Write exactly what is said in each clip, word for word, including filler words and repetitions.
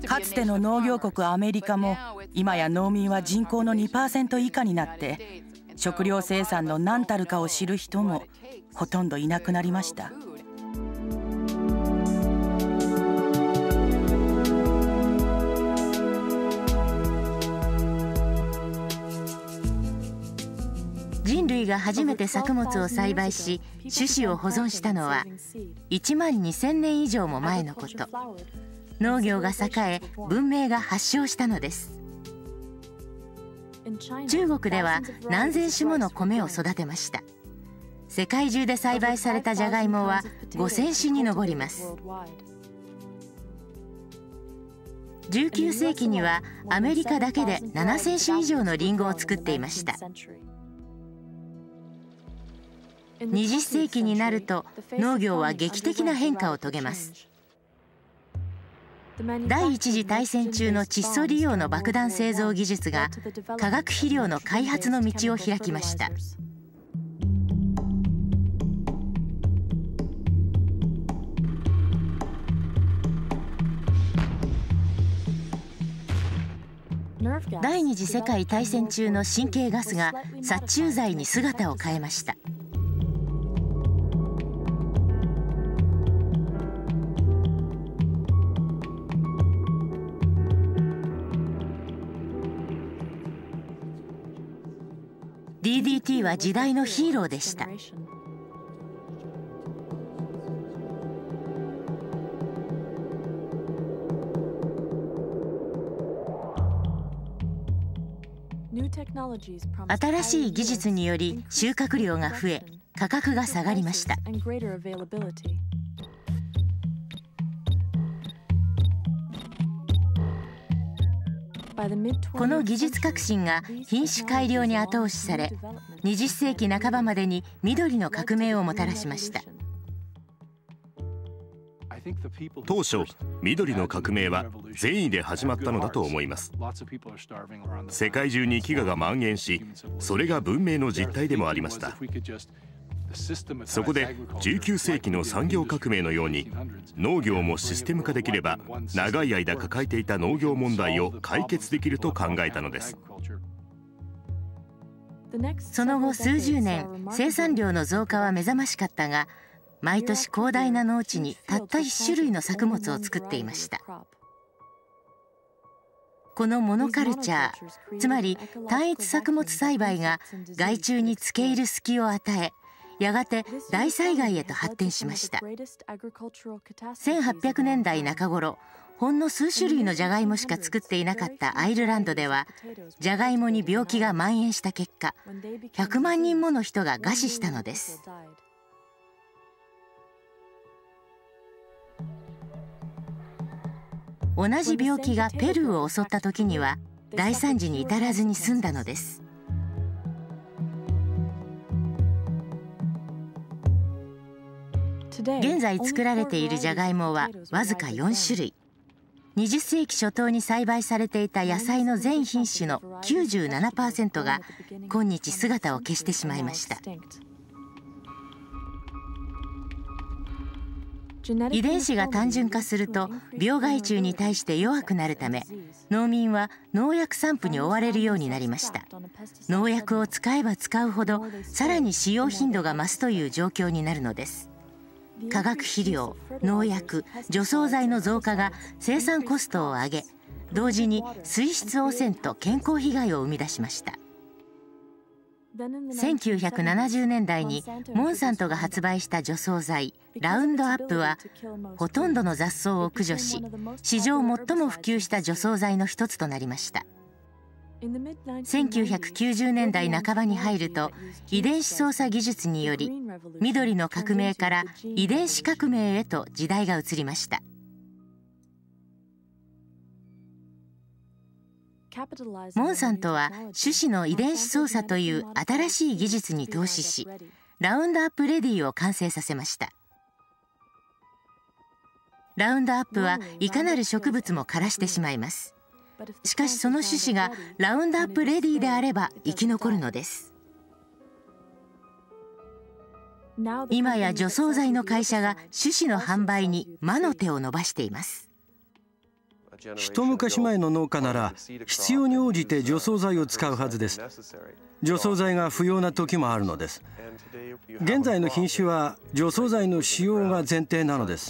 かつての農業国アメリカも今や農民は人口の にパーセント 以下になって食料生産の何たるかを知る人もほとんどいなくなりました。 人類が初めて作物を栽培し種子を保存したのはいちまんにせんねん以上も前のこと。農業が栄え文明が発祥したのです。中国では何千種もの米を育てました。世界中で栽培されたジャガイモはごせんしゅに上ります。じゅうきゅうせいきにはアメリカだけでななせんしゅ以上のリンゴを作っていました。にじゅっせいきになると農業は劇的な変化を遂げます。第一次大戦中の窒素利用の爆弾製造技術が化学肥料の開発の道を開きました。第二次世界大戦中の神経ガスが殺虫剤に姿を変えました。ディーディーティー は時代のヒーローでした。新しい技術により収穫量が増え価格が下がりました。この技術革新が品種改良に後押しされにじゅっせいきなかばまでに緑の革命をもたらしました。 当初緑の革命は善意で始まったのだと思います。世界中に飢餓が蔓延しそれが文明の実態でもありました。そこでじゅうきゅうせいきの産業革命のように農業もシステム化できれば長い間抱えていた農業問題を解決できると考えたのです。 その後数十年生産量の増加は目覚ましかったが毎年広大な農地にたった一種類の作物を作っていました。このモノカルチャー、つまり単一作物栽培が害虫に付け入る隙を与えやがて大災害へと発展しました。せんはっぴゃくねんだいなか頃ほんの数種類のジャガイモしか作っていなかったアイルランドではジャガイモに病気が蔓延した結果ひゃくまんにんもの人が餓死したのです。同じ病気がペルーを襲った時には大惨事に至らずに済んだのです。現在作られているジャガイモはわずかよんしゅるい。にじゅっせいき初頭に栽培されていた野菜の全品種の きゅうじゅうななパーセント が今日姿を消してしまいました。遺伝子が単純化すると病害虫に対して弱くなるため農民は農薬散布に追われるようになりました。農薬を使えば使うほどさらに使用頻度が増すという状況になるのです。化学肥料、農薬、除草剤の増加が生産コストを上げ同時に水質汚染と健康被害を生み出しました。せんきゅうひゃくななじゅうねんだいにモンサントが発売した除草剤ラウンドアップはほとんどの雑草を駆除し史上最も普及した除草剤の一つとなりました。せんきゅうひゃくきゅうじゅうねんだいなかばに入ると遺伝子操作技術により緑の革命から遺伝子革命へと時代が移りました。モンサントは種子の遺伝子操作という新しい技術に投資しラウンドアップレディを完成させました。ラウンドアップはいかなる植物も枯らしてしまいます。しかしその種子がラウンドアップレディであれば生き残るのです。今や除草剤の会社が種子の販売に魔の手を伸ばしています。 一昔前の農家なら必要に応じて除草剤を使うはずです。除草剤が不要な時もあるのです。現在の品種は除草剤の使用が前提なのです。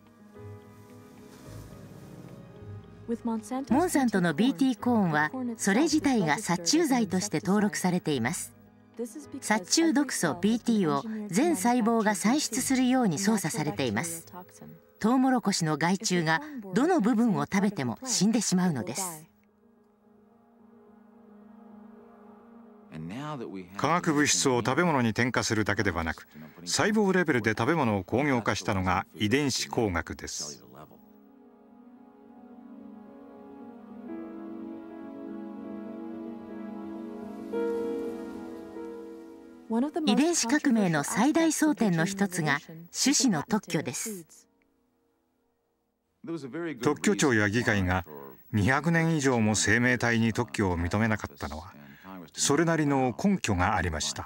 モンサントの ビーティー コーンはそれ自体が殺虫剤として登録されています。殺虫毒素 ビーティー を全細胞が産出するように操作されています。トウモロコシの害虫がどの部分を食べても死んでしまうのです。 化学物質を食べ物に添加するだけではなく、細胞レベルで食べ物を工業化したのが遺伝子工学です。 遺伝子革命の最大争点の一つが種子の特許です。 特許庁や議会がにひゃくねん以上も生命体に特許を認めなかったのはそれなりの根拠がありました。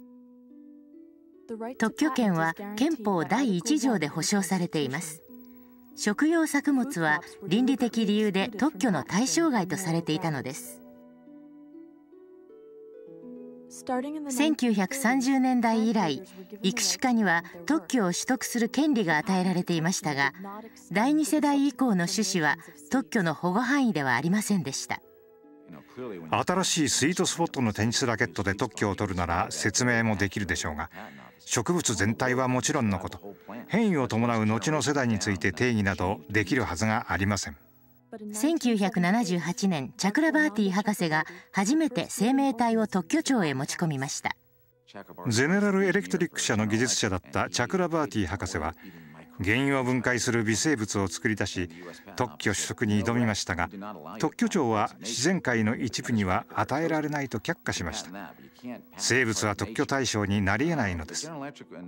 特許権は憲法だいいち条で保障されています。食用作物は倫理的理由で特許の対象外とされていたのです。せんきゅうひゃくさんじゅうねんだい以来、育種家には特許を取得する権利が与えられていましたが、だいに世代以降の種子は特許の保護範囲ではありませんでした。 新しいスイートスポットのテニスラケットで特許を取るなら説明もできるでしょうが、植物全体はもちろんのこと、変異を伴う後の世代について定義などできるはずがありません。 せんきゅうひゃくななじゅうはちねん、チャクラバーティ博士が初めて生命体を特許庁へ持ち込みました。 ゼネラルエレクトリック社の技術者だったチャクラバーティ博士は、原因を分解する微生物を作り出し特許取得に挑みましたが、特許庁は自然界の一部には与えられないと却下しました。生物は特許対象になり得ないのです。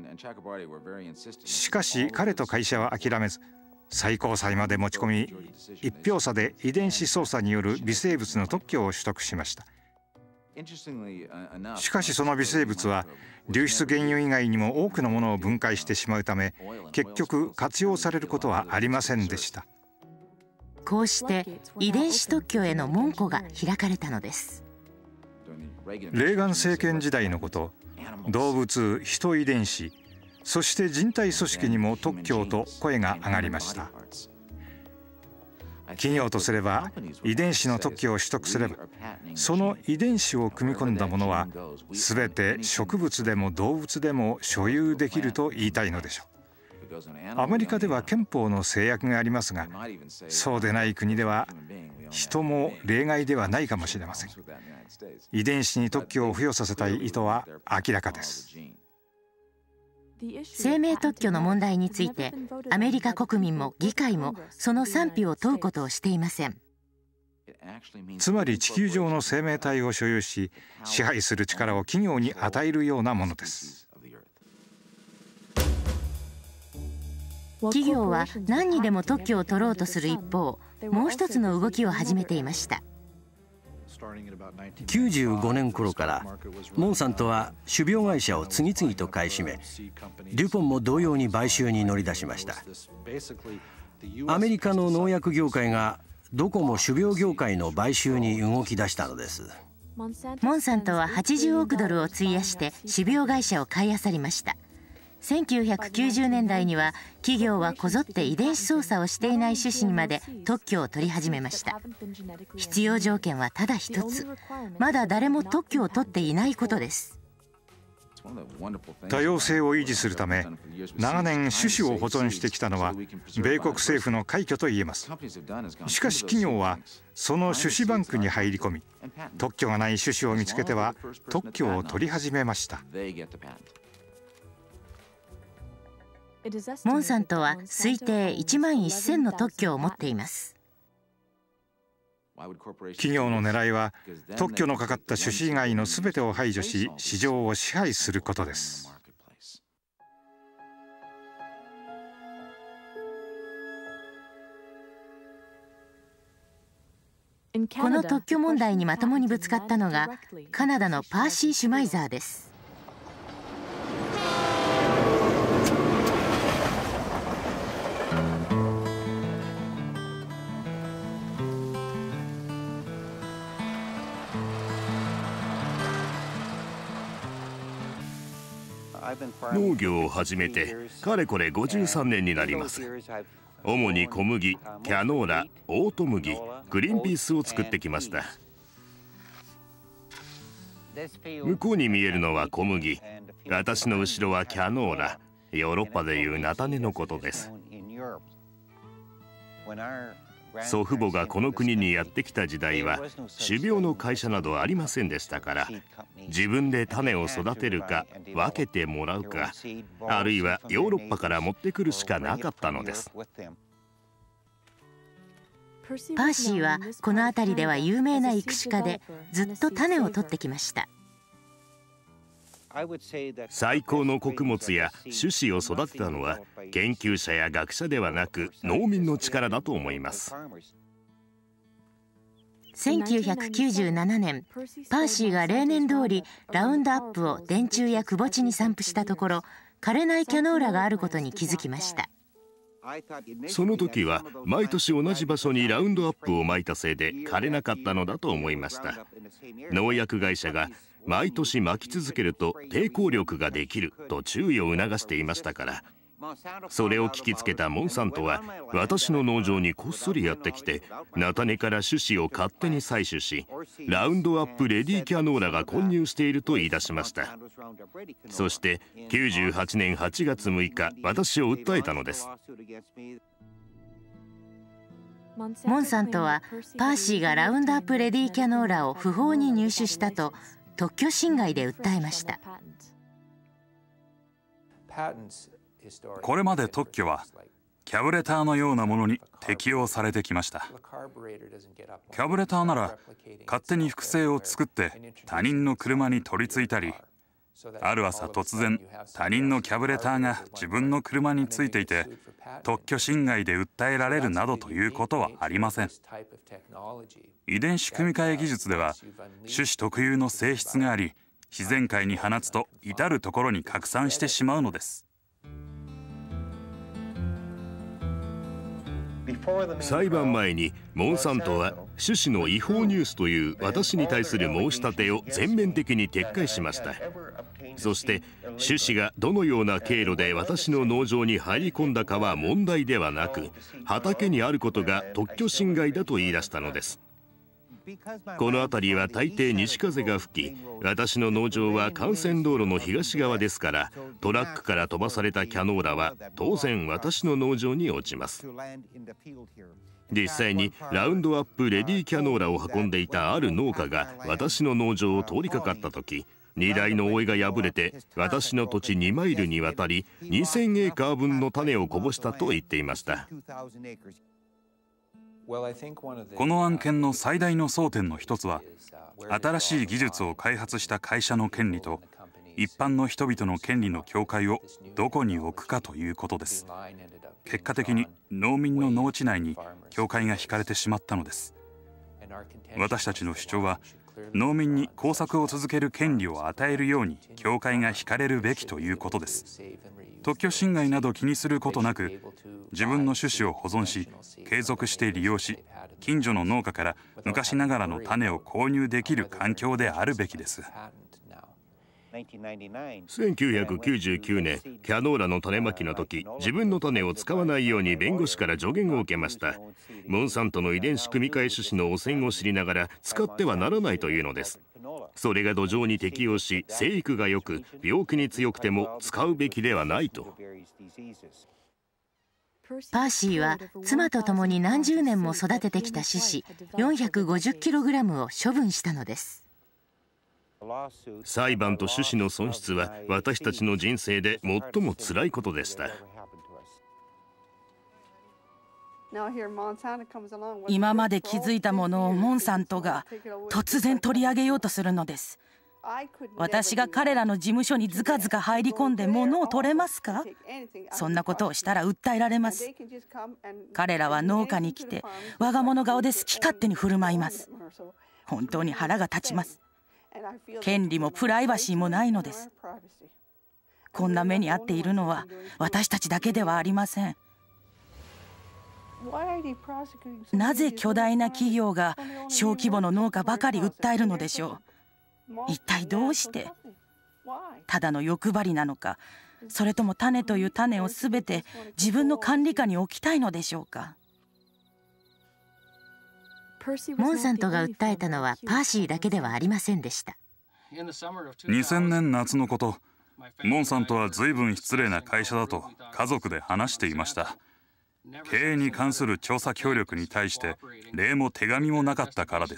しかし彼と会社は諦めず、最高裁まで持ち込み、一票差で遺伝子操作による微生物の特許を取得しました。しかしその微生物は流出原油以外にも多くのものを分解してしまうため、結局活用されることはありませんでした。 こうして遺伝子特許への門戸が開かれたのです。 レーガン政権時代のこと、動物、人遺伝子、そして人体組織にも特許と声が上がりました。企業とすれば遺伝子の特許を取得すれば、その遺伝子を組み込んだものは全て植物でも動物でも所有できると言いたいのでしょう。アメリカでは憲法の制約がありますが、そうでない国では人も例外ではないかもしれません。遺伝子に特許を付与させたい意図は明らかです。 生命特許の問題についてアメリカ国民も議会もその賛否を問うことをしていません。 つまり地球上の生命体を所有し支配する力を企業に与えるようなものです。 企業は何にでも特許を取ろうとする一方、もう一つの動きを始めていました。 きゅうじゅうごねん頃からモンサントは種苗会社を次々と買い占め、デュポンも同様に買収に乗り出しました。アメリカの農薬業界がどこも種苗業界の買収に動き出したのです。 モンサントははちじゅうおくドルを費やして種苗会社を買い漁りました。せんきゅうひゃくきゅうじゅうねんだいには企業はこぞって遺伝子操作をしていない種子にまで特許を取り始めました。必要条件はただ一つ、まだ誰も特許を取っていないことです。 多様性を維持するため長年種子を保存してきたのは米国政府の快挙と言えます。しかし企業はその種子バンクに入り込み、特許がない種子を見つけては特許を取り始めました。 モンサントは推定いちまんせんの特許を持っています。 企業の狙いは特許のかかった種子以外の全てを排除し市場を支配することです。 この特許問題にまともにぶつかったのがカナダのパーシー・シュマイザーです。 農業を始めてかれこれごじゅうさんねんになります。主に小麦、キャノーラ、オート麦、グリーンピースを作ってきました。向こうに見えるのは小麦、私の後ろはキャノーラ、ヨーロッパでいう菜種のことです。祖父母がこの国にやってきた時代は種苗の会社などありませんでしたから、自分で種を育てるか分けてもらうか、あるいはヨーロッパから持ってくるしかなかったのです。 パーシーはこの辺りでは有名な育種家で、ずっと種を取ってきました。 最高の穀物や種子を育てたのは研究者や学者ではなく農民の力だと思います。 せんきゅうひゃくきゅうじゅうななねん、パーシーが例年通りラウンドアップを電柱やくぼ地に散布したところ、枯れないキャノーラがあることに気づきました。 その時は毎年同じ場所にラウンドアップをまいたせいで枯れなかったのだと思いました。農薬会社が毎年まき続けると抵抗力ができると注意を促していましたから、それを聞きつけたモンサントは私の農場にこっそりやってきて、菜種から種子を勝手に採取し、ラウンドアップレディキャノーラが混入していると言い出しました。そしてきゅうじゅうはちねんはちがつむいか、私を訴えたのです。 モンサントはパーシーがラウンドアップレディキャノーラを不法に入手したと特許侵害で訴えました。 これまで特許はキャブレターのようなものに適用されてきました。キャブレターなら勝手に複製を作って他人の車に取り付いたり、ある朝突然他人のキャブレターが自分の車についていて特許侵害で訴えられるなどということはありません。遺伝子組み換え技術では種子特有の性質があり、自然界に放つと至るところに拡散してしまうのです。 裁判前にモンサントは種子の違法入手という私に対する申し立てを全面的に撤回しました。そして種子がどのような経路で私の農場に入り込んだかは問題ではなく、畑にあることが特許侵害だと言い出したのです。この辺りは大抵西風が吹き、私の農場は幹線道路の東側ですから、トラックから飛ばされたキャノーラは当然私の農場に落ちます。実際にラウンドアップレディキャノーラを運んでいたある農家が私の農場を通りかかった時、荷台の覆いが破れて私の土地にマイルにわたりにせんエーカーぶんの種をこぼしたと言っていました。 この案件の最大の争点の一つは、新しい技術を開発した会社の権利と一般の人々の権利の境界をどこに置くかということです。結果的に農民の農地内に境界が引かれてしまったのです。私たちの主張は、農民に耕作を続ける権利を与えるように境界が引かれるべきということです。特許侵害など気にすることなく、自分の種子を保存し継続して利用し、近所の農家から昔ながらの種を購入できる環境であるべきです。 せんきゅうひゃくきゅうじゅうきゅうねん、キャノーラの種まきの時、自分の種を使わないように弁護士から助言を受けました。モンサントの遺伝子組み換え種子の汚染を知りながら使ってはならないというのです。それが土壌に適応し、生育が良く病気に強くても使うべきではないと。 パーシーは妻と共に何十年も育ててきた種子 よんひゃくごじゅっキログラム を処分したのです。 裁判と種子の損失は私たちの人生で最も辛いことでした。 今まで気づいたものをモンサントが突然取り上げようとするのです。私が彼らの事務所にずかずか入り込んで物を取れますか？そんなことをしたら訴えられます。彼らは農家に来て我が物顔で好き勝手に振る舞います。本当に腹が立ちます。権利もプライバシーもないのです。こんな目に遭っているのは私たちだけではありません。なぜ巨大な企業が小規模の農家ばかり訴えるのでしょう。一体どうして？ ただの欲張りなのか、それとも種という種をすべて自分の管理下に置きたいのでしょうか。 モンサントが訴えたのはパーシーだけではありませんでした。 にせんねん夏のこと、モンサントは随分失礼な会社だと家族で話していました。経営に関する調査協力に対して礼も手紙もなかったからです。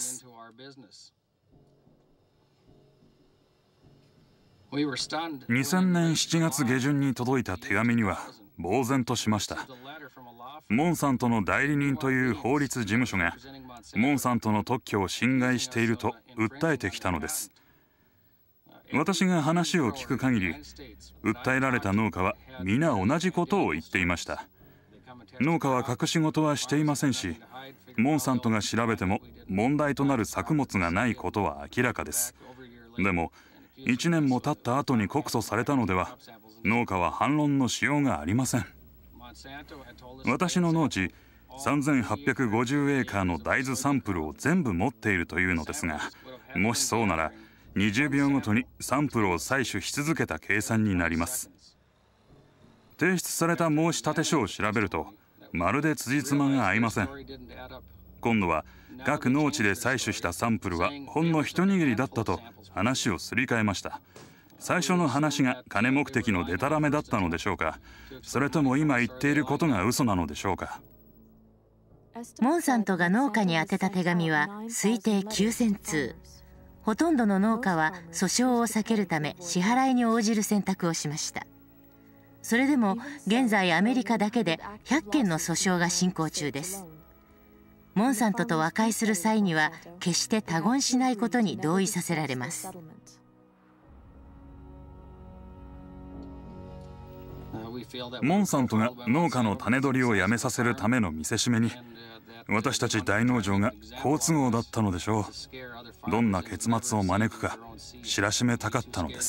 にせんねんしちがつげじゅんに届いた手紙には呆然としました。モンサントの代理人という法律事務所がモンサントの特許を侵害していると訴えてきたのです。私が話を聞く限り、訴えられた農家は皆同じことを言っていました。農家は隠し事はしていませんし、モンサントが調べても問題となる作物がないことは明らかです。でもいちねんも経った後に告訴されたのでは、農家は反論のしようがありません。私の農地さんぜんはっぴゃくごじゅうエーカーの大豆サンプルを全部持っているというのですが、もしそうならにじゅうびょうごとにサンプルを採取し続けた計算になります。提出された申し立書を調べると、まるで辻褄が合いません。今度は各農地で採取したサンプルはほんの一握りだったと話をすり替えました。最初の話が金目的のデタラメだったのでしょうか、それとも今言っていることが嘘なのでしょうか。 モンサントが農家に宛てた手紙は推定きゅうせんつう。ほとんどの農家は訴訟を避けるため支払いに応じる選択をしました。それでも現在アメリカだけでひゃっけんの訴訟が進行中です。モンサントと和解する際には決して他言しないことに同意させられます。 モンサントが農家の種取りをやめさせるための見せしめに、私たち大農場が好都合だったのでしょう。どんな結末を招くか知らしめたかったのです。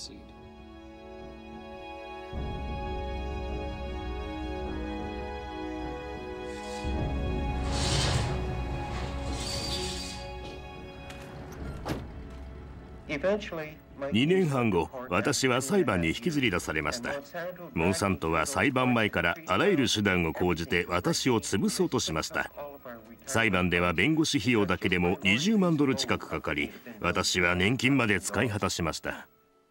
にねんはんご、私は裁判に引きずり出されました。モンサントは裁判前からあらゆる手段を講じて私を潰そうとしました。裁判では弁護士費用だけでもにじゅうまんドル近くかかり、私は年金まで使い果たしました。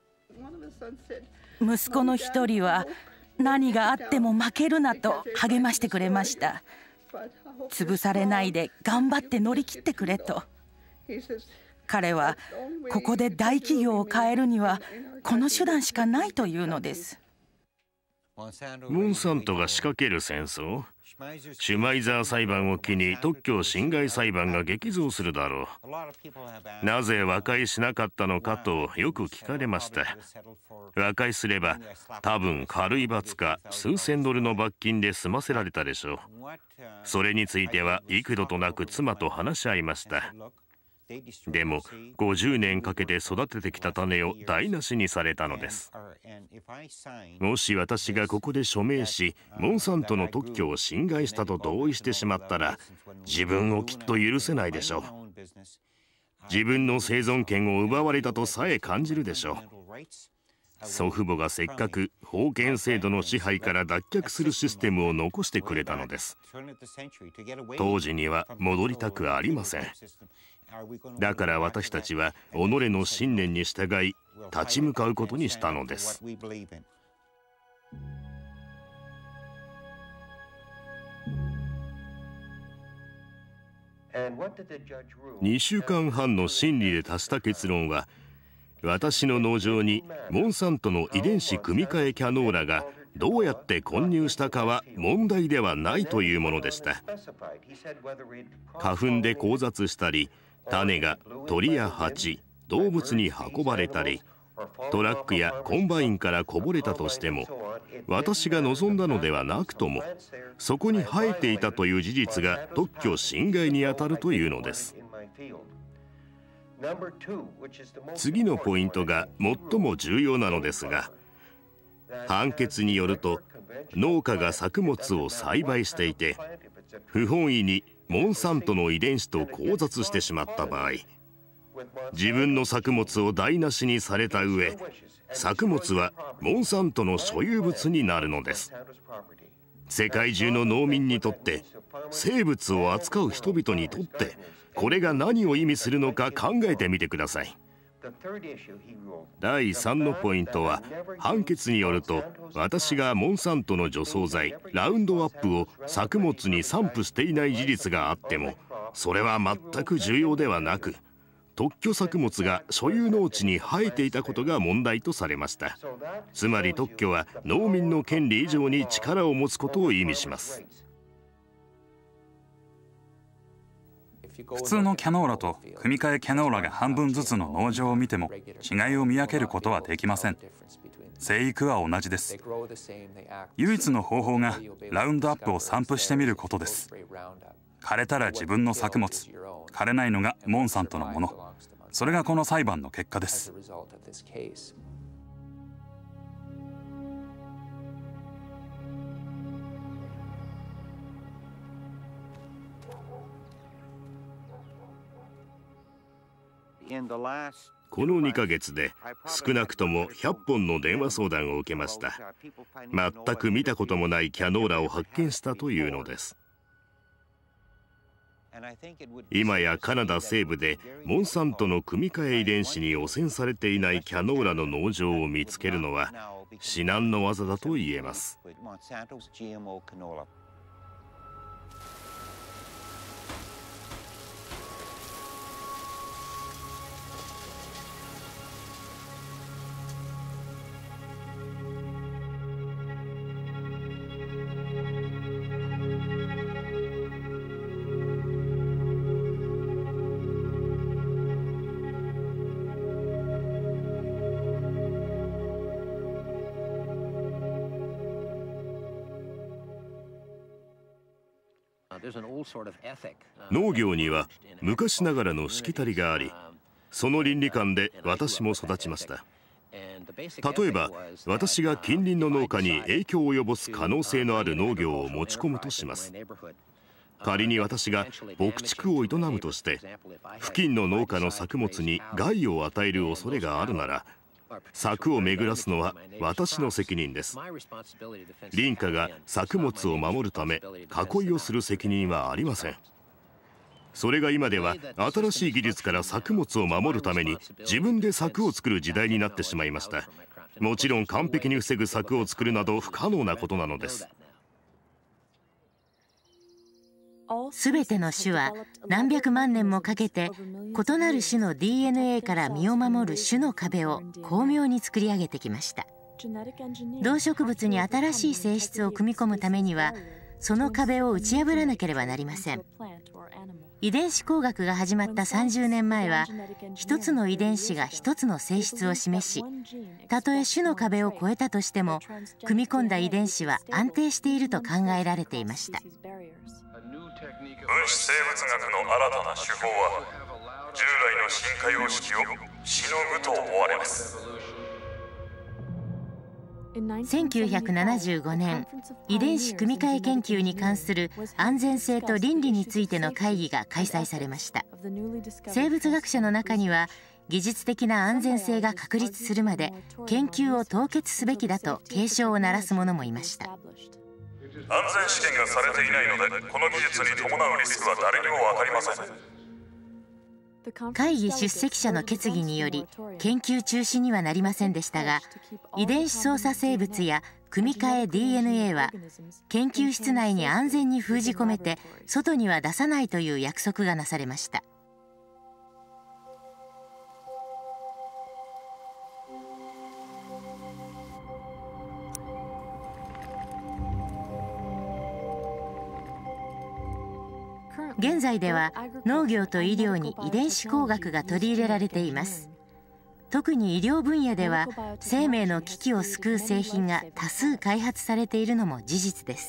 息子の一人は何があっても負けるなと励ましてくれました。潰されないで頑張って乗り切ってくれと。彼はここで大企業を変えるにはこの手段しかないというのです。 モンサントが仕掛ける戦争、シュマイザー裁判を機に特許侵害裁判が激増するだろう。なぜ和解しなかったのかとよく聞かれました。和解すれば多分軽い罰か数千ドルの罰金で済ませられたでしょう。それについては幾度となく妻と話し合いました。でもごじゅうねんかけて育ててきた種を台無しにされたのです。もし私がここで署名しモンサントの特許を侵害したと同意してしまったら、自分をきっと許せないでしょう。自分の生存権を奪われたとさえ感じるでしょう。祖父母がせっかく封建制度の支配から脱却するシステムを残してくれたのです。当時には戻りたくありません。だから私たちは己の信念に従い立ち向かうことにしたのです。にしゅうかんはんの審理で達した結論は、私の農場にモンサントの遺伝子組み換えキャノーラがどうやって混入したかは問題ではないというものでした。花粉で交雑したり、種が鳥や蜂、動物に運ばれたり、トラックやコンバインからこぼれたとしても、私が望んだのではなくとも、そこに生えていたという事実が特許侵害にあたるというのです。次のポイントが最も重要なのですが、判決によると農家が作物を栽培していて不本意にモンサントの遺伝子と交雑してしまった場合、 自分の作物を台無しにされた上、作物はモンサントの所有物になるのです。世界中の農民にとって、生物を扱う人々にとって、これが何を意味するのか考えてみてください。だいさんのポイントは、判決によると、私がモンサントの除草剤ラウンドアップを作物に散布していない事実があっても、それは全く重要ではなく、特許作物が所有農地に生えていたことが問題とされました。つまり特許は農民の権利以上に力を持つことを意味します。 普通のキャノーラと組み換えキャノーラが半分ずつの農場を見ても違いを見分けることはできません。生育は同じです。唯一の方法がラウンドアップを散布してみることです。枯れたら自分の作物、枯れないのがモンサントのもの。それがこの裁判の結果です。 このにかげつで少なくともひゃっぽんの電話相談を受けました。全く見たこともないキャノーラを発見したというのです。今やカナダ西部でモンサントの組み換え遺伝子に汚染されていないキャノーラの農場を見つけるのは至難の業だと言えます。農業には昔ながらのしきたりがあり、その倫理観で私も育ちました。例えば私が近隣の農家に影響を及ぼす可能性のある農業を持ち込むとします。仮に私が牧畜を営むとして付近の農家の作物に害を与える恐れがあるなら、柵を巡らすのは私の責任です。林家が作物を守るため囲いをする責任はありません。それが今では新しい技術から作物を守るために自分で柵を作る時代になってしまいました。もちろん完璧に防ぐ柵を作るなど不可能なことなのです。 すべての種は何百万年もかけて異なる種の ディーエヌエー から身を守る種の壁を巧妙に作り上げてきました。動植物に新しい性質を組み込むためにはその壁を打ち破らなければなりません。遺伝子工学が始まったさんじゅうねんまえは一つの遺伝子が一つの性質を示し、たとえ種の壁を越えたとしても組み込んだ遺伝子は安定していると考えられていました。 分子生物学の新たな手法は従来の進化様式をしのぐと思われます。 せんきゅうひゃくななじゅうごねん、遺伝子組み換え研究に関する安全性と倫理についての会議が開催されました。生物学者の中には技術的な安全性が確立するまで研究を凍結すべきだと警鐘を鳴らす者もいました。 安全試験がされていないのでこの技術に伴うリスクは誰にも分かりません。 会議出席者の決議により研究中止にはなりませんでしたが、遺伝子操作生物や組み換え ディーエヌエー は研究室内に安全に封じ込めて外には出さないという約束がなされました。現在では農業と医療に遺伝子工学が取り入れられています。特に医療分野では生命の危機を救う製品が多数開発されているのも事実です。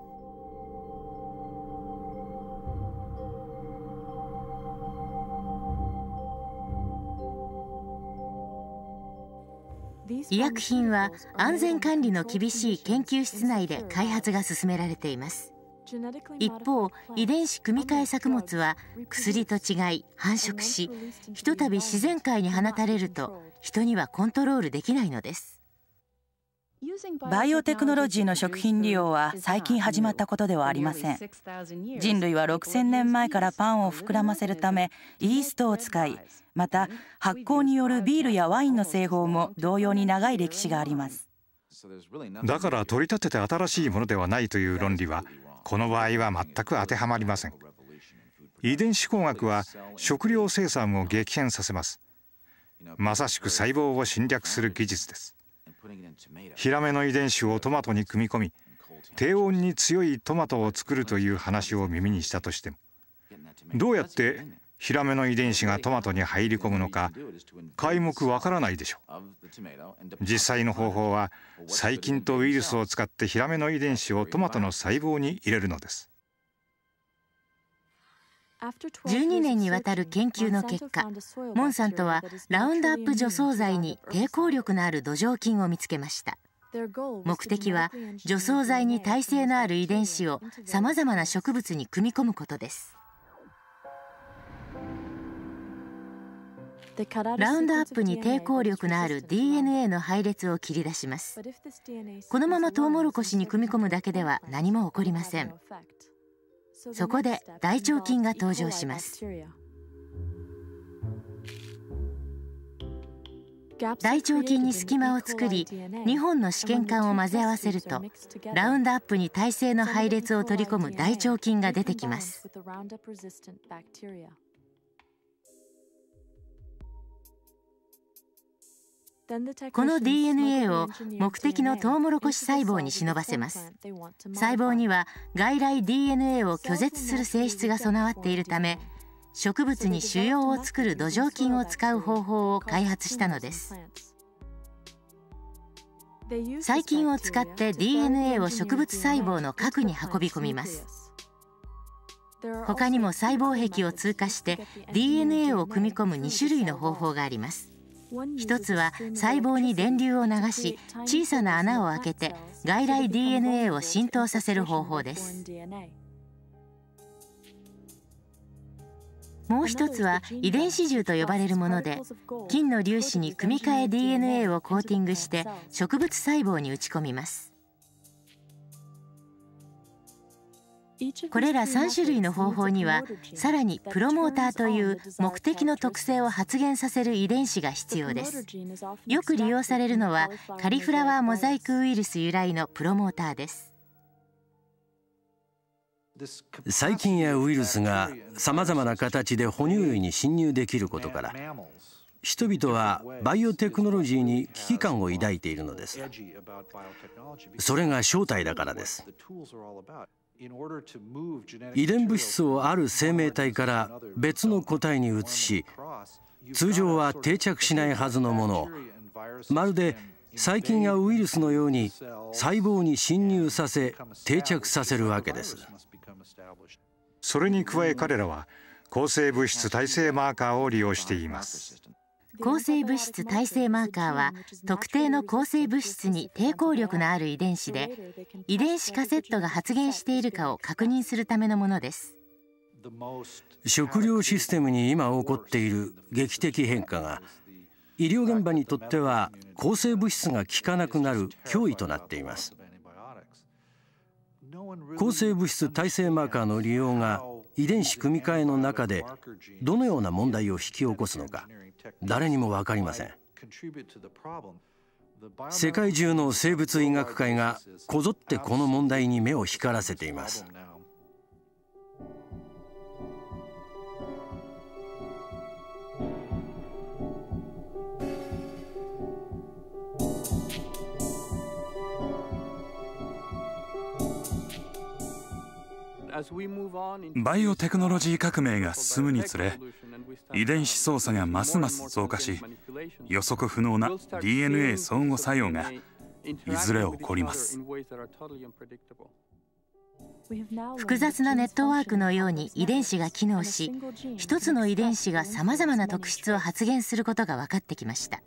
医薬品は安全管理の厳しい研究室内で開発が進められています。 一方、遺伝子組み換え作物は薬と違い繁殖し、ひとたび自然界に放たれると人にはコントロールできないのです。 バイオテクノロジーの食品利用は最近始まったことではありません。人類はろくせんねんまえからパンを膨らませるためイーストを使い、また発酵によるビールやワインの製法も同様に長い歴史があります。 だから取り立てて新しいものではないという論理はこの場合は全く当てはまりません。遺伝子工学は食料生産を激変させます。まさしく細胞を侵略する技術です。ヒラメの遺伝子をトマトに組み込み、低温に強いトマトを作るという話を耳にしたとしても、どうやってヒラメの遺伝子がトマトに入り込むのか皆目わからないでしょう。実際の方法は細菌とウイルスを使ってヒラメの遺伝子をトマトの細胞に入れるのです。 じゅうにねんにわたる研究の結果、モンサントはラウンドアップ除草剤に抵抗力のある土壌菌を見つけました。目的は除草剤に耐性のある遺伝子をさまざまな植物に組み込むことです。ラウンドアップに抵抗力のある ディーエヌエー の配列を切り出します。このままトウモロコシに組み込むだけでは何も起こりません。そこで大腸菌が登場します。大腸菌に隙間を作り、にほんの試験管を混ぜ合わせると、ラウンドアップに耐性の配列を取り込む大腸菌が出てきます。この ディーエヌエー を目的のトウモロコシ細胞に忍ばせます。細胞には外来 ディーエヌエー を拒絶する性質が備わっているため、植物に腫瘍を作る土壌菌を使う方法を開発したのです。細菌を使って ディーエヌエー を植物細胞の核に運び込みます。他にも細胞壁を通過して ディーエヌエー を組み込むにしゅるいの方法があります。一つは細胞に電流を流し、小さな穴を開けて外来 ディーエヌエー を浸透させる方法です。もう一つは遺伝子銃と呼ばれるもので、菌の粒子に組み換え ディーエヌエー をコーティングして植物細胞に打ち込みます。これらさんしゅるいの方法には、さらにプロモーターという目的の特性を発現させる遺伝子が必要です。よく利用されるのはカリフラワーモザイクウイルス由来のプロモーターです。 細菌やウイルスがさまざまな形で哺乳類に侵入できることから、人々はバイオテクノロジーに危機感を抱いているのです。それが正体だからです。遺伝物質をある生命体から別の個体に移し、通常は定着しないはずのものをまるで細菌やウイルスのように細胞に侵入させ定着させるわけです。 それに加え彼らは抗生物質耐性マーカーを利用しています。 抗生物質耐性マーカーは特定の抗生物質に抵抗力のある遺伝子で、遺伝子カセットが発現しているかを確認するためのものです。 食料システムに今起こっている劇的変化が、医療現場にとっては抗生物質が効かなくなる脅威となっています。抗生物質耐性マーカーの利用が遺伝子組み換えの中でどのような問題を引き起こすのか、誰にも分かりません。世界中の生物医学会がこぞってこの問題に目を光らせています。 バイオテクノロジー革命が進むにつれ、遺伝子操作がますます増加し、予測不能な ディーエヌエー 相互作用がいずれ起こります。 複雑なネットワークのように遺伝子が機能し、一つの遺伝子がさまざまな特質を発現することが分かってきました。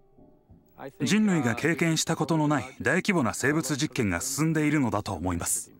人類が経験したことのない大規模な生物実験が進んでいるのだと思います。